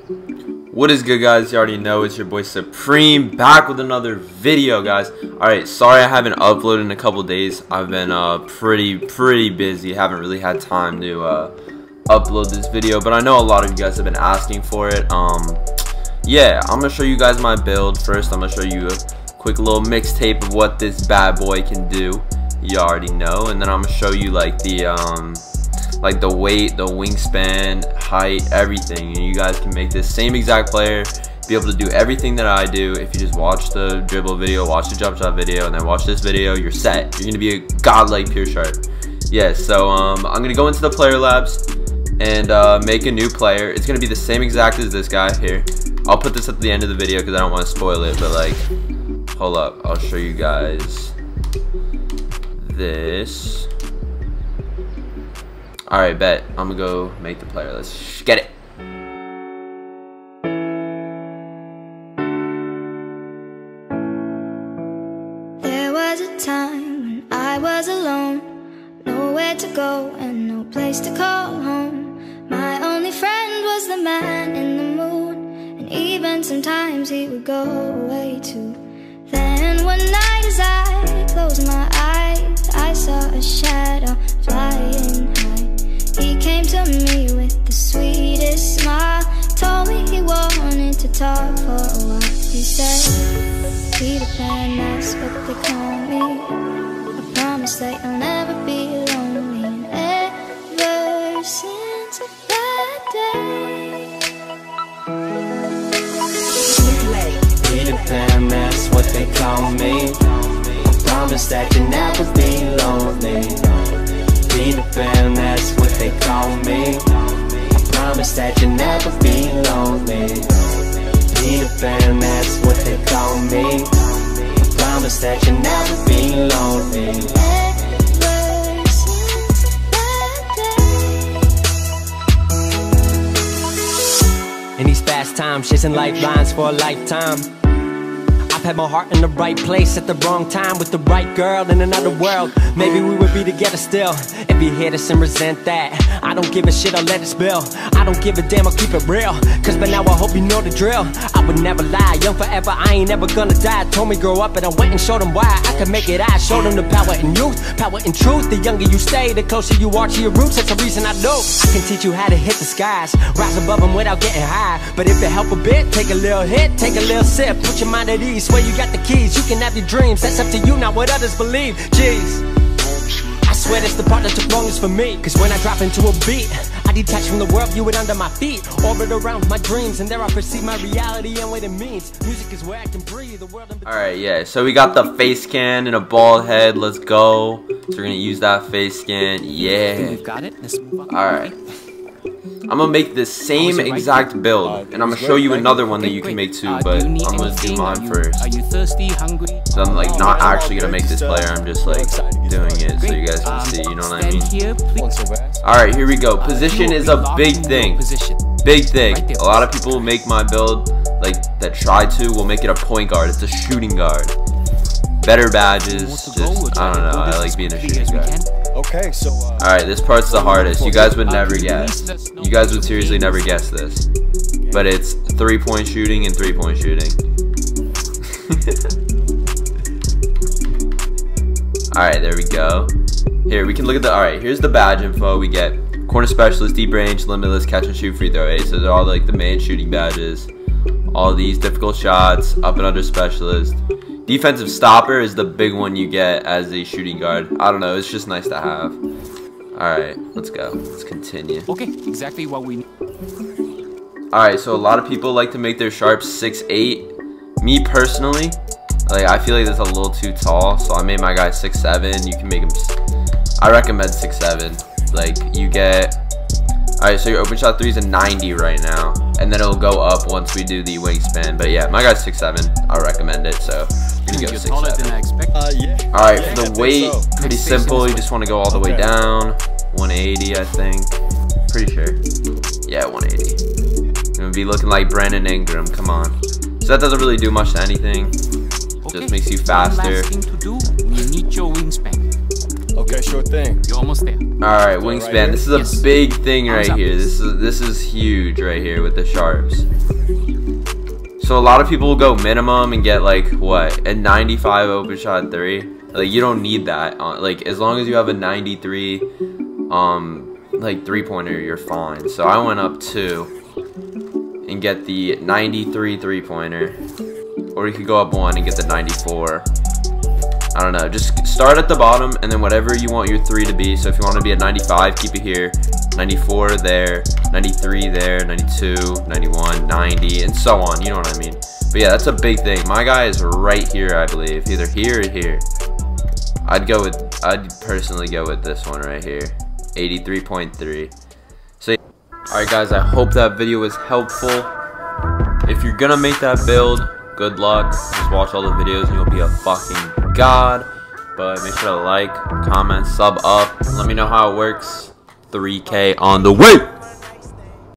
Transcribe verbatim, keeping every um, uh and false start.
What is good, guys? You already know it's your boy Supreme back with another video, guys. Alright, sorry I haven't uploaded in a couple days. I've been uh pretty pretty busy. Haven't really had time to uh upload this video, but I know a lot of you guys have been asking for it. Um yeah, I'm gonna show you guys my build. First, I'm gonna show you a quick little mixtape of what this bad boy can do. You already know. And then I'm gonna show you like the um like the weight, the wingspan, height, everything, and you guys can make this same exact player be able to do everything that I do. If you just watch the dribble video, watch the jump shot video, and then watch this video, you're set. You're gonna be a godlike pure sharp. Yeah, so um, I'm gonna go into the player labs and uh, make a new player. It's gonna be the same exact as this guy here. I'll put this at the end of the video because I don't want to spoil it, but like, hold up, I'll show you guys this. Alright, bet. I'm gonna go make the player. Let's get it. There was a time when I was alone, nowhere to go and no place to call home. My only friend was the man in the moon, and even sometimes he would go away too. Then one night as I closed my eyes, I saw a shadow flying high. He came to me with the sweetest smile, told me he wanted to talk for a while. He said, Peter Pan, that's what they call me. I promise that you'll never be lonely. And ever since that day, Peter Pan, that's what they call me. I promise that you'll never be lonely. Peter Pan, that's what they call me. I promise that you'll never be lonely. Peter Pan, that's what they call me. I promise that you'll never be lonely. ever since that day. In these fast times, chasing lifelines for a lifetime. I've had my heart in the right place at the wrong time with the right girl in another world. Maybe we would be together still. If you hear this and resent that, I don't give a shit, I'll let it spill. I don't give a damn, I'll keep it real. Cause by now I hope you know the drill. I would never lie, young forever, I ain't ever gonna die. Told me grow up and I went and showed them why I could make it. I showed them the power in youth, power in truth. The younger you stay, the closer you are to your roots. That's the reason I know I can teach you how to hit the skies, rise above them without getting high. But if it help a bit, take a little hit, take a little sip, put your mind at ease. Swear you got the keys, you can have your dreams. That's up to you, not what others believe. Jeez, I swear that's the part that took longest for me. Cause when I drop into a beat, I detach from the world, view it under my feet. Orbit around my dreams, and there I perceive my reality and what it means. Music is where I can breathe the world. Alright, yeah, so we got the face scan and a bald head. Let's go. So we're gonna use that face scan. Yeah. You've got it. Alright. I'm gonna make the same exact build, and I'm gonna show you another one that you can make too, but I'm gonna do mine first. Are you thirsty, hungry? So I'm like not actually gonna make this player, I'm just like doing it so you guys can see, you know what I mean? Alright, here we go. Position is a big thing. Big thing. A lot of people make my build, like that try to, will make it a point guard. It's a shooting guard. Better badges, just, I don't know, I like being a shooting guard. Okay, so uh, alright, this part's the hardest. You guys would never guess. You guys would seriously never guess this. But it's three-point shooting and three-point shooting. Alright, there we go. Here, we can look at the, alright, here's the badge info. We get corner specialist, deep range, limitless, catch and shoot, free throw eight. So they're all like the main shooting badges. All these difficult shots, up and under specialist. Defensive stopper is the big one you get as a shooting guard. I don't know, it's just nice to have. Alright, let's go. Let's continue. Okay, exactly what we need. Alright, so a lot of people like to make their sharps six eight. Me personally, like I feel like that's a little too tall, so I made my guy six seven. You can make him, I recommend six seven. Like you get, alright, so your open shot three is a ninety right now, and then it'll go up once we do the wingspan. But yeah, my guy's six seven. I recommend it, so we're gonna go six seven. uh, yeah. Alright, yeah, for the weight, so. pretty simple. You just want to go all the way Okay. down. one eighty, I think. Pretty sure. Yeah, one eighty. Gonna be looking like Brandon Ingram. Come on. So that doesn't really do much to anything. Okay. Just makes you faster. Last thing to do, we need your wingspan. Okay, sure thing. You're almost there. All right, wingspan. This is a Yes. big thing right Arms up. here. This is this is huge right here with the sharps. So a lot of people will go minimum and get like what, a ninety-five open shot three. Like you don't need that. Uh, like as long as you have a ninety-three, um, like three pointer, you're fine. So I went up two and get the ninety-three three pointer, or you could go up one and get the ninety-four. I don't know, just start at the bottom and then whatever you want your three to be. So if you want to be at ninety-five, keep it here, ninety-four there, ninety-three there, ninety-two, ninety-one, ninety, and so on, you know what I mean. But yeah, that's a big thing. My guy is right here, I believe, either here or here. I'd go with, I'd personally go with this one right here, eighty-three point three. So alright guys, I hope that video was helpful. If you're gonna make that build, good luck. Just watch all the videos and you'll be a fucking god. But make sure to like, comment, sub up. Let me know how it works. three K on the way.